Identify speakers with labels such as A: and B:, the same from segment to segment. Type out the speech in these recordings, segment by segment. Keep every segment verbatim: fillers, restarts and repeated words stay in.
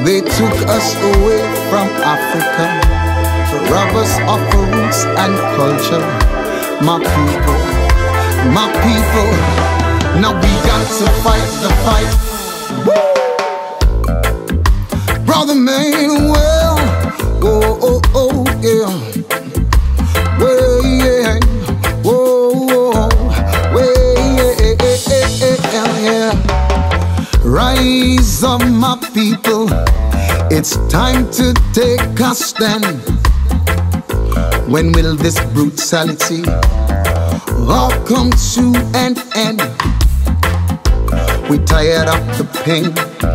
A: They took us away from Africa, rob us of our roots and culture. My people, my people, now we got to fight the fight. Woo! Brother Manuel, oh, oh, oh, yeah. Well, yeah, whoa, whoa, well, yeah, yeah, yeah. Rise up, my people, it's time to take a stand. When will this brutality all come to an end? We tired of the pain,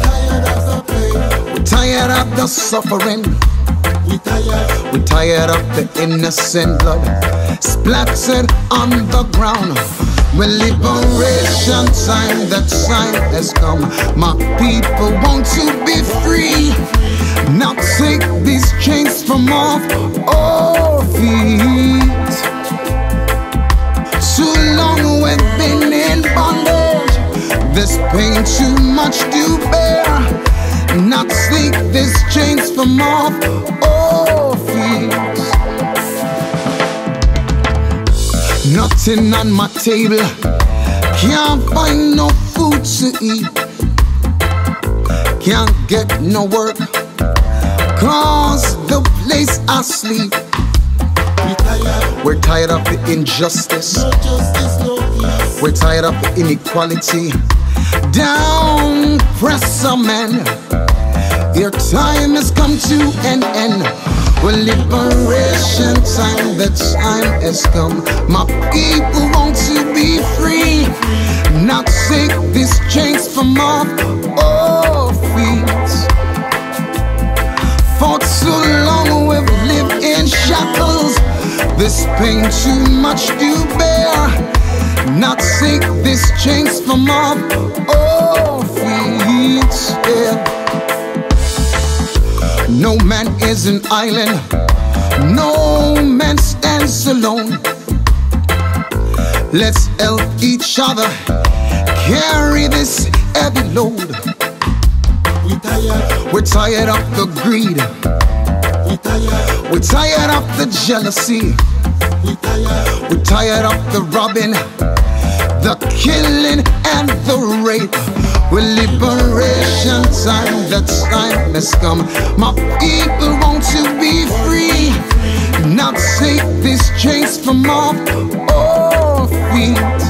A: we tired of the suffering, we tired, we tired of the innocent blood splattered on the ground. When liberation time, the time has come. My people want to be free. Now take these chains from off our feet. Too long we've been in bondage, this pain too much to bear. Now take these chains from off our feet. Nothing on my table, can't find no food to eat, can't get no work, cause the place I sleep. We're tired of the injustice, we're tired of the inequality. Down, press a man, your time has come to an end. Well, liberation time, the time has come. My people want to be free. Now take these chains from off our feet. For too long we've lived in shackles, this pain too much to bear. Now take these chains from off our feet, yeah. No man is an island, no man stands alone. Let's help each other carry this heavy load. We tired, we're tired of the greed, we tired, we're tired of the jealousy, we tired, we're tired of the robbing, the killing and the rape. Well, liberation time, the time has come. My people want to be free. Now take these chains from off our feet.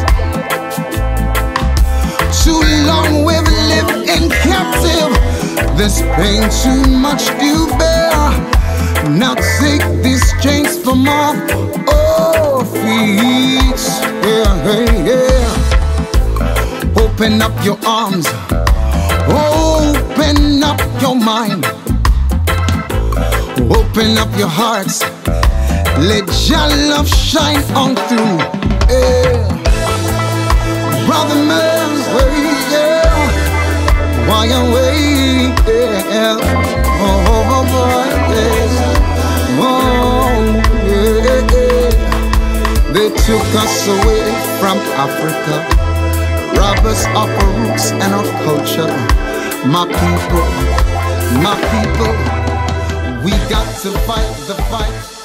A: Too long we've lived in captive, this pain too much to bear. Now take these chains from off our feet. Yeah, yeah, yeah. Open up your arms, open up your mind, open up your hearts, let your love shine on through. Yeah. Brother man's way, yeah. Why you wait, yeah. Oh, oh, boy, yeah. Oh, yeah, yeah. They took us away from Africa, rob us of our roots and our culture. My people, my people, we got to fight the fight.